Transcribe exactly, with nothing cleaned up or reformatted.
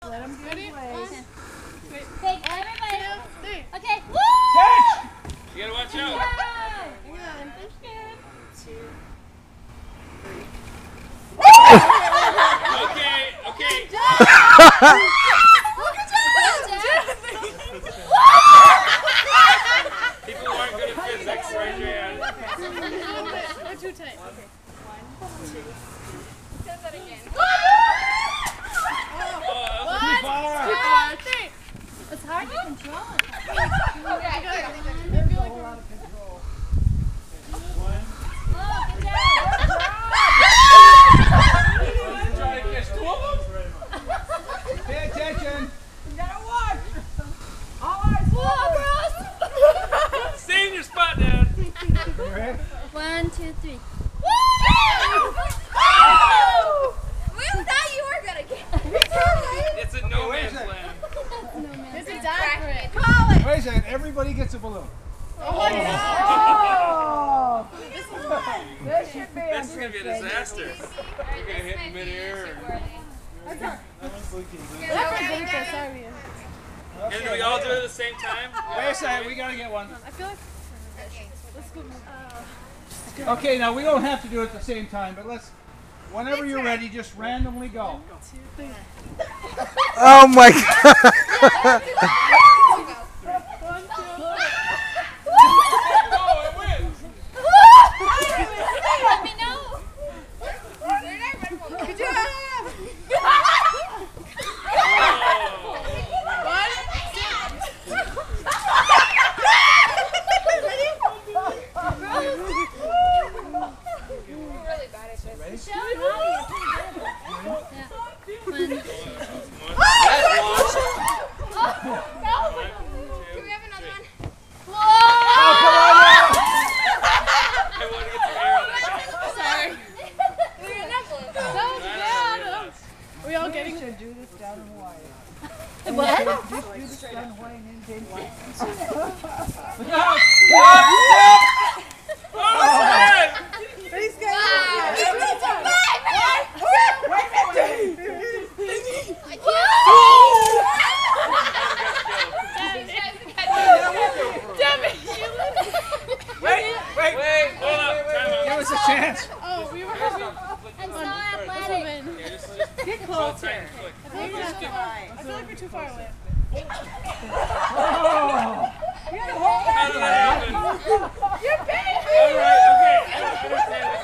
Let him get it. Okay, everybody. Okay. Woo! Catch! You gotta watch out. Hang on. Two. Okay, okay. People aren't good at physics. Raise your hand. We're too tight. Okay. One, two. Say that again. Oh, that was Too far. One, three. It's hard to control. Okay, I feel like we're out of control. One. Oh, good job. Try to catch two of them? Pay attention. You gotta watch. All eyes forward. Stay in your spot, Dad. You ready? One, two, three. We thought you were gonna get It's a no man's land. This is accurate. Call it. Wait a second. Everybody gets a balloon. Oh my God. This is fun. This should be This is gonna be a disaster. You're gonna hit in midair. That's our. That's Sorry. And do we all do it at the same time? Wait a second. We gotta get one. I feel like. Let's go. Okay, now we don't have to do it at the same time, but let's. Whenever you're ready, just randomly go. Oh my God! Go, it wins. Let me know. Good job. What? One, Wait, wait, Wait, hold up. Time out. give us a chance. Oh, we were. I'm so athletic. Yeah, just, just Get pull it closer. tight and quick. I feel like we're too far. I feel like we're too far away. Oh. You gotta hold How did that happen? You're big. All right, okay. I understand